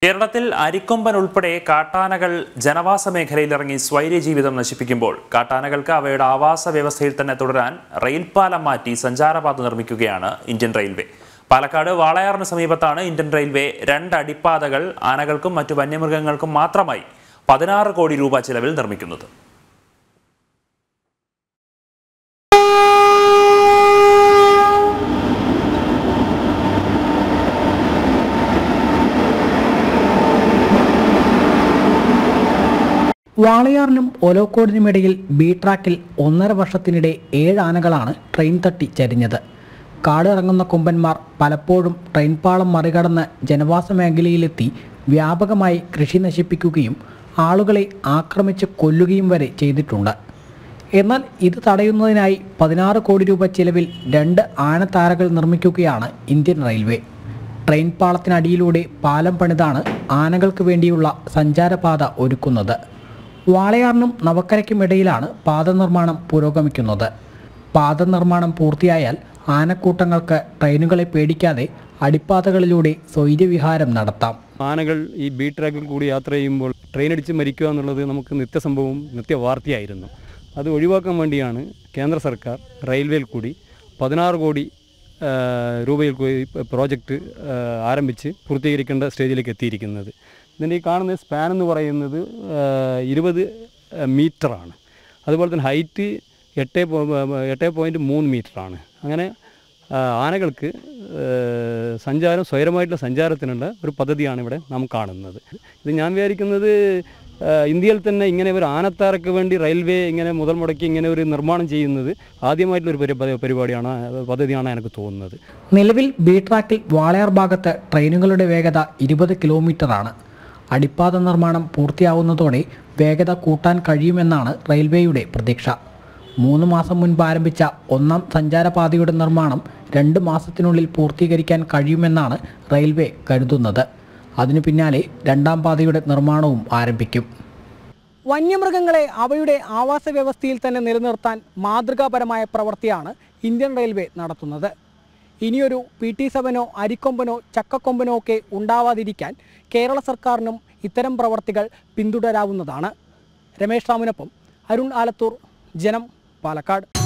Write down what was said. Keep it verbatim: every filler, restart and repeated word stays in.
കേരളത്തിൽ അരിക്കൊമ്പൻ ഉൾപ്പെടെ കാട്ടാനകൾ ജനവാസ മേഖലയിൽ ഇറങ്ങി സ്വൈര്യ ജീവിതം നശിപ്പിക്കുമ്പോൾ കാട്ടാനകൾക്ക് അവയുടെ ആവാസ വ്യവസ്ഥയിൽ തന്നെ തുടരാൻ റെയിൽപാലം മാറ്റി സഞ്ചാരപാത നിർമ്മിക്കുകയാണ് ഇന്ത്യൻ റെയിൽവേ. പാലക്കാട് വാളയാറിന് സമീപത്താണ് ഇന്ത്യൻ റെയിൽവേ രണ്ട് അടിപ്പാതകൾ ആനകൾക്കും മറ്റു വന്യമൃഗങ്ങൾക്കും മാത്രമായി പതിനാറ് കോടി രൂപ ചിലവിൽ നിർമ്മിക്കുന്നത്. വാളയാറിനും ഒലോക്കോടിനുമിടയിൽ ബി ട്രാക്കിൽ ഒന്നര വർഷത്തിനിടെ ഏഴ് ആനകളാണ് ട്രെയിൻ തട്ടി ചരിഞ്ഞത്. കാടിറങ്ങുന്ന കൊമ്പന്മാർ പലപ്പോഴും ട്രെയിൻ പാളം മറികടന്ന് ജനവാസ മേഖലയിലെത്തി വ്യാപകമായി കൃഷി നശിപ്പിക്കുകയും ആളുകളെ ആക്രമിച്ച് കൊല്ലുകയും വരെ ചെയ്തിട്ടുണ്ട്. എന്നാൽ ഇത് തടയുന്നതിനായി പതിനാറ് കോടി രൂപ ചിലവിൽ രണ്ട് ആനത്താരകൾ നിർമ്മിക്കുകയാണ് ഇന്ത്യൻ റെയിൽവേ. ട്രെയിൻ പാളത്തിനടിയിലൂടെ പാലം പണിതാണ് ആനകൾക്ക് വേണ്ടിയുള്ള സഞ്ചാരപാത ഒരുക്കുന്നത്. വാളയാറിനും നവക്കരയ്ക്കും ഇടയിലാണ് പാത നിർമ്മാണം പുരോഗമിക്കുന്നത്. പാത നിർമ്മാണം പൂർത്തിയായാൽ ആനക്കൂട്ടങ്ങൾക്ക് ട്രെയിനുകളെ പേടിക്കാതെ അടിപ്പാതകളിലൂടെ സ്വൈര്യവിഹാരം നടത്താം. ആനകൾ ഈ ബി ട്രാക്കിൽ കൂടി യാത്ര ചെയ്യുമ്പോൾ ട്രെയിൻ അടിച്ച് മരിക്കുക എന്നുള്ളത് നമുക്ക് നിത്യസംഭവവും നിത്യവാർത്തയായിരുന്നു. അത് ഒഴിവാക്കാൻ വേണ്ടിയാണ് കേന്ദ്ര സർക്കാർ റെയിൽവേയിൽ കൂടി പതിനാറ് കോടി രൂപയിൽ കൂടി പ്രോജക്റ്റ് ആരംഭിച്ച് പൂർത്തീകരിക്കേണ്ട സ്റ്റേജിലേക്ക് എത്തിയിരിക്കുന്നത്. ഇതിൻ്റെ ഈ കാണുന്ന സ്പാൻ എന്ന് പറയുന്നത് ഇരുപത് മീറ്ററാണ്. അതുപോലെ തന്നെ ഹൈറ്റ് എട്ട് എട്ട് പോയിൻറ്റ് മൂന്ന് മീറ്ററാണ്. അങ്ങനെ ആനകൾക്ക് സഞ്ചാരം സ്വൈരമായിട്ടുള്ള സഞ്ചാരത്തിനുള്ള ഒരു പദ്ധതിയാണ് ഇവിടെ നാം കാണുന്നത്. ഇത് ഞാൻ വിചാരിക്കുന്നത് ഇന്ത്യയിൽ തന്നെ ഇങ്ങനെ ഒരു ആനത്താരക്ക് വേണ്ടി റെയിൽവേ ഇങ്ങനെ മുതൽ മുടക്കി ഇങ്ങനെ ഒരു നിർമ്മാണം ചെയ്യുന്നത് ആദ്യമായിട്ടുള്ളൊരു പരിപാടിയാണ് പദ്ധതിയാണ് എനിക്ക് തോന്നുന്നത്. നിലവിൽ ബി ട്രാക്കിൽ വാളയാർ ഭാഗത്ത് ട്രെയിനുകളുടെ വേഗത ഇരുപത് കിലോമീറ്ററാണ്. അടിപ്പാത നിർമ്മാണം പൂർത്തിയാവുന്നതോടെ വേഗത കൂട്ടാൻ കഴിയുമെന്നാണ് റെയിൽവേയുടെ പ്രതീക്ഷ. മൂന്ന് മാസം മുൻപ് ആരംഭിച്ച ഒന്നാം സഞ്ചാരപാതയുടെ നിർമ്മാണം രണ്ട് മാസത്തിനുള്ളിൽ പൂർത്തീകരിക്കാൻ കഴിയുമെന്നാണ് റെയിൽവേ കരുതുന്നത്. അതിനു പിന്നാലെ രണ്ടാം പാതയുടെ നിർമ്മാണവും ആരംഭിക്കും. വന്യമൃഗങ്ങളെ അവയുടെ ആവാസ വ്യവസ്ഥയിൽ തന്നെ നിലനിർത്താൻ മാതൃകാപരമായ പ്രവൃത്തിയാണ് ഇന്ത്യൻ റെയിൽവേ നടത്തുന്നത്. ഇനിയൊരു പി ടി സെവനോ അരിക്കൊമ്പനോ ചക്കക്കൊമ്പനോ ഒക്കെ ഉണ്ടാവാതിരിക്കാൻ കേരള സർക്കാരിനും ഇത്തരം പ്രവർത്തികൾ പിന്തുടരാവുന്നതാണ്. രമേശ് റാമിനൊപ്പം അരുൺ ആലത്തൂർ, ജനം, പാലക്കാട്.